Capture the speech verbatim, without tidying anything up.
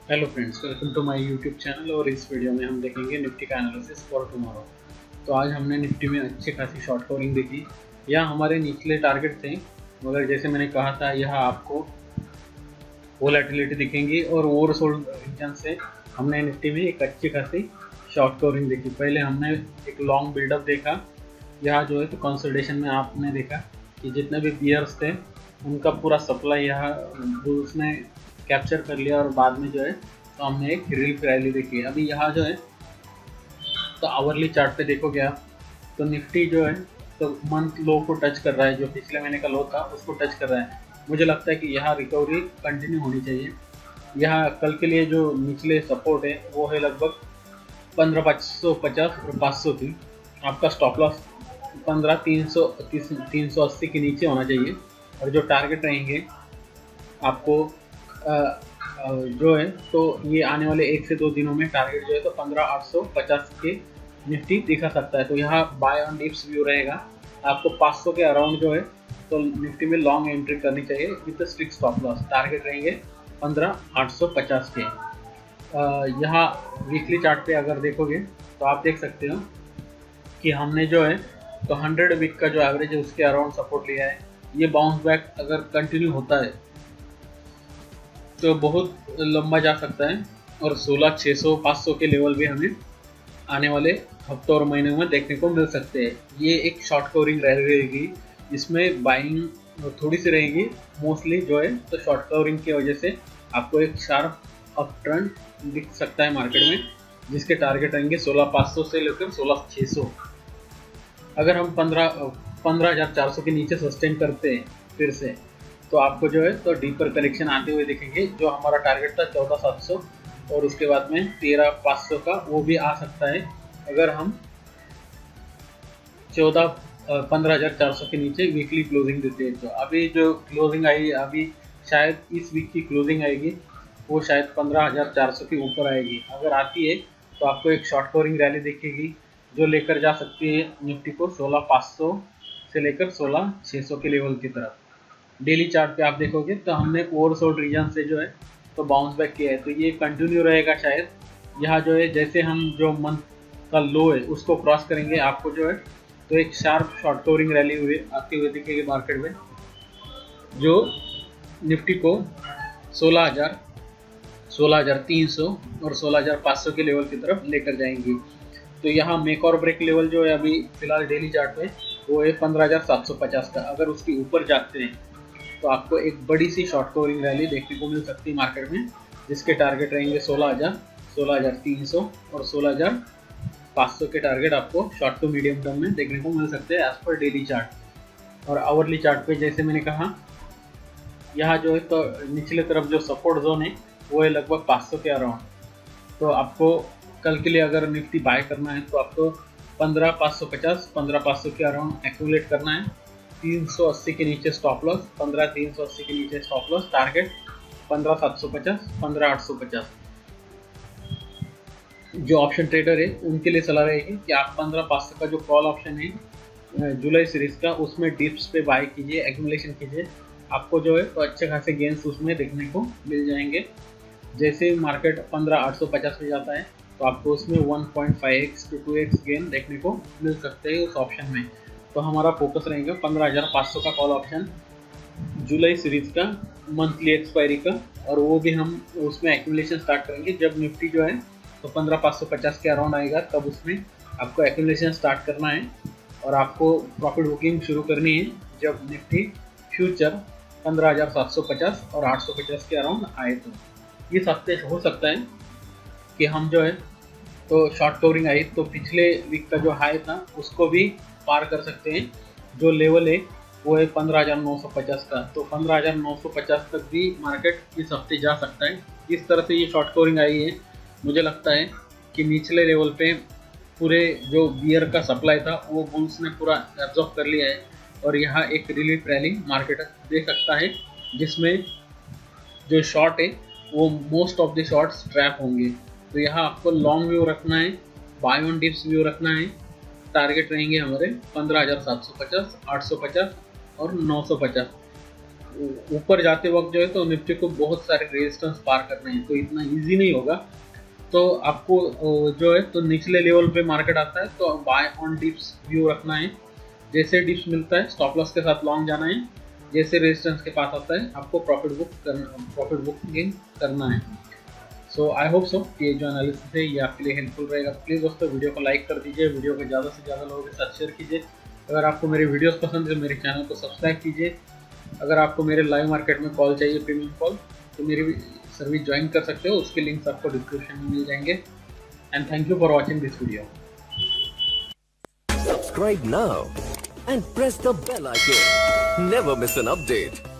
Hello friends, welcome to my YouTube channel. और इस video में हम देखेंगे निफ्टी का एनालिसिस फॉर टुमारो। तो आज हमने निफ्टी में अच्छी खासी शॉर्ट कवरिंग देखी। यह हमारे निचले टारगेट थे, मगर जैसे मैंने कहा था यह आपको वोलेटिलिटी दिखेंगी और ओवरसोल्ड रीजन से हमने निफ्टी में एक अच्छी खासी शॉर्ट कवरिंग देखी। पहले हमने एक लॉन्ग बिल्डअप देखा, यहाँ जो है तो कंसोलिडेशन में आपने देखा कि जितने भी बियर्स थे उनका पूरा सप्लाई यहाँ बुल्स ने कैप्चर कर लिया और बाद में जो है तो हमने एक रिलीफ रैली देखी। अभी यहाँ जो है तो आवरली चार्ट पे देखोगे आप तो निफ्टी जो है तो मंथ लो को टच कर रहा है, जो पिछले महीने का लो था उसको टच कर रहा है। मुझे लगता है कि यहाँ रिकवरी कंटिन्यू होनी चाहिए। यहाँ कल के लिए जो निचले सपोर्ट है वो है लगभग पंद्रह पाँच सौ पचास और पाँच सौ की। आपका स्टॉप लॉस पंद्रह तीन सौ तीन सौ अस्सी के नीचे होना चाहिए। और जो टारगेट रहेंगे आपको आ, आ, जो है तो ये आने वाले एक से दो दिनों में टारगेट जो है तो पंद्रह आठ सौ पचास के निफ्टी दिखा सकता है। तो यहाँ बाय ऑन डिप्स व्यू रहेगा। आपको पाँच सौ के अराउंड जो है तो निफ्टी में लॉन्ग एंट्री करनी चाहिए with strict stop loss. Target रहेंगे पंद्रह आठ सौ पचास के। यहाँ वीकली चार्ट पे अगर देखोगे तो आप देख सकते हो कि हमने जो है तो हंड्रेड वीक का जो एवरेज है उसके अराउंड सपोर्ट लिया है। ये बाउंस बैक अगर कंटिन्यू होता है तो बहुत लंबा जा सकता है और सोलह छः सौ पाँच सौ के लेवल भी हमें आने वाले हफ्तों और महीनों में देखने को मिल सकते हैं। ये एक शॉर्ट कवरिंग रहेगी, इसमें बाइंग थोड़ी सी रहेगी मोस्टली जो है तो शॉर्ट कवरिंग की वजह से आपको एक शार्प अप ट्रेंड दिख सकता है मार्केट में, जिसके टारगेट रहेंगे सोलह पाँच सौ से लेकर सोलह छः सौ। अगर हम पंद्रह पंद्रह हज़ार चार सौ के नीचे सस्टेन करते हैं फिर से तो आपको जो है तो डीपर करेक्शन आते हुए दिखेंगे। जो हमारा टारगेट था चौदह सात सौ और उसके बाद में तेरह पाँच सौ का वो भी आ सकता है अगर हम चौदह पंद्रह हज़ार चार सौ के नीचे वीकली क्लोजिंग देते हैं। तो अभी जो क्लोजिंग आई अभी शायद इस वीक की क्लोजिंग आएगी वो शायद पंद्रह हज़ार चार सौ के ऊपर आएगी। अगर आती है तो आपको एक शॉर्ट कवरिंग रैली दिखेगी जो लेकर जा सकती है निफ्टी को सोलह पाँच सौ से लेकर सोलह छः सौ के लेवल की तरफ। डेली चार्ट पे आप देखोगे तो हमने ओवरसोल्ड रीजन से जो है तो बाउंस बैक किया है, तो ये कंटिन्यू रहेगा शायद। यहाँ जो है जैसे हम जो मंथ का लो है उसको क्रॉस करेंगे आपको जो है तो एक शार्प शॉर्ट कवरिंग रैली हुई आती हुई दिखेगी मार्केट में, जो निफ्टी को सोलह हज़ार सोलह हज़ार तीन सौ और सोलह हज़ार पाँच सौ के लेवल की तरफ लेकर जाएंगी। तो यहाँ मेक और ब्रेक लेवल जो है अभी फिलहाल डेली चार्ट पे वो है पंद्रह हज़ार सात सौ पचास का। अगर उसके ऊपर जाते हैं तो आपको एक बड़ी सी शॉर्ट कवरिंग रैली देखने को मिल सकती है मार्केट में, जिसके टारगेट रहेंगे सोलह हज़ार सोलह हज़ार तीन सौ और सोलह हज़ार पाँच सौ के टारगेट आपको शॉर्ट टू मीडियम टर्म में देखने को मिल सकते हैं एज पर डेली चार्ट। और आवरली चार्ट पे जैसे मैंने कहा यहाँ जो है तो निचले तरफ जो सपोर्ट जोन है वो है लगभग पाँच सौ के अराउंड। तो आपको कल के लिए अगर निफ्टी बाय करना है तो आपको पंद्रह पाँच सौ पचास पंद्रह पाँच सौ के अराउंड एक्यूमुलेट करना है। तीन सौ अस्सी के नीचे स्टॉप लॉस, पंद्रह तीन सौ अस्सी के नीचे स्टॉप लॉस, टारगेट पंद्रह सात सौ पचास पंद्रह आठ सौ पचास। जो ऑप्शन ट्रेडर है उनके लिए सलाह रहेगी कि आप पंद्रह पाँच सौ का जो कॉल ऑप्शन है जुलाई सीरीज का उसमें डिप्स पे बाय कीजिए, एक्यूमुलेशन कीजिए। आपको जो है तो अच्छे खासे गेंस उसमें देखने को मिल जाएंगे। जैसे मार्केट पंद्रह आठ सौ पचास पे जाता है तो आपको उसमें one point five X to two X gain देखने को मिल सकते हैं उस ऑप्शन में। तो हमारा फोकस रहेगा पंद्रह हज़ार पाँच सौ का कॉल ऑप्शन जुलाई सीरीज का मंथली एक्सपायरी का, और वो भी हम उसमें एक्यूमुलेशन स्टार्ट करेंगे जब निफ्टी जो है तो पंद्रह पाँच सौ पचास के अराउंड आएगा, तब उसमें आपको एक्यूमुलेशन स्टार्ट करना है और आपको प्रॉफिट बुकिंग शुरू करनी है जब निफ्टी फ्यूचर पंद्रह हज़ार सात सौ पचास और आठ सौ पचास के अराउंड आए। तो इस हफ्ते हो सकता है कि हम जो है तो शॉर्ट कवरिंग आई तो पिछले वीक का जो हाई था उसको भी पार कर सकते हैं। जो लेवल है वो है पंद्रह हज़ार नौ सौ पचास का, तो पंद्रह हज़ार नौ सौ पचास तक भी मार्केट इस हफ्ते जा सकता है। इस तरह से ये शॉर्ट कवरिंग आई है। मुझे लगता है कि निचले लेवल पे पूरे जो बियर का सप्लाई था वो बुल्स ने पूरा एब्जॉर्ब कर लिया है और यहाँ एक रिलीफ रैली मार्केट दे सकता है, जिसमें जो शॉर्ट है वो most of the shorts trap होंगे। तो यहाँ आपको लॉन्ग व्यू रखना है, बाय ऑन डिप्स व्यू रखना है। टारगेट रहेंगे हमारे पंद्रह हज़ार सात सौ पचास, आठ सौ पचास और नौ सौ पचास। ऊपर जाते वक्त जो है तो निफ्टी को बहुत सारे रेजिस्टेंस पार करने हैं, तो इतना इजी नहीं होगा। तो आपको जो है तो निचले लेवल पे मार्केट आता है तो बाय ऑन डिप्स व्यू रखना है। जैसे डिप्स मिलता है स्टॉप लॉस के साथ लॉन्ग जाना है, जैसे रेजिस्टेंस के पास आता है आपको प्रॉफिट बुक करना प्रॉफिट बुक गेन करना है। सो आई होप सो ये जो एनालिसिस है ये आपके लिए हेल्पफुल रहेगा। प्लीज़ दोस्तों वीडियो को लाइक कर दीजिए, वीडियो को ज़्यादा से ज़्यादा लोगों के साथ शेयर कीजिए। अगर आपको मेरे वीडियोस पसंद है मेरे चैनल को सब्सक्राइब कीजिए। अगर आपको मेरे लाइव मार्केट में कॉल चाहिए, प्रीमियम कॉल, तो मेरी सर्विस ज्वाइन कर सकते हो, उसके लिंक्स आपको डिस्क्रिप्शन में मिल जाएंगे। And thank you for watching this video. Subscribe now and press the bell icon. Never miss an update.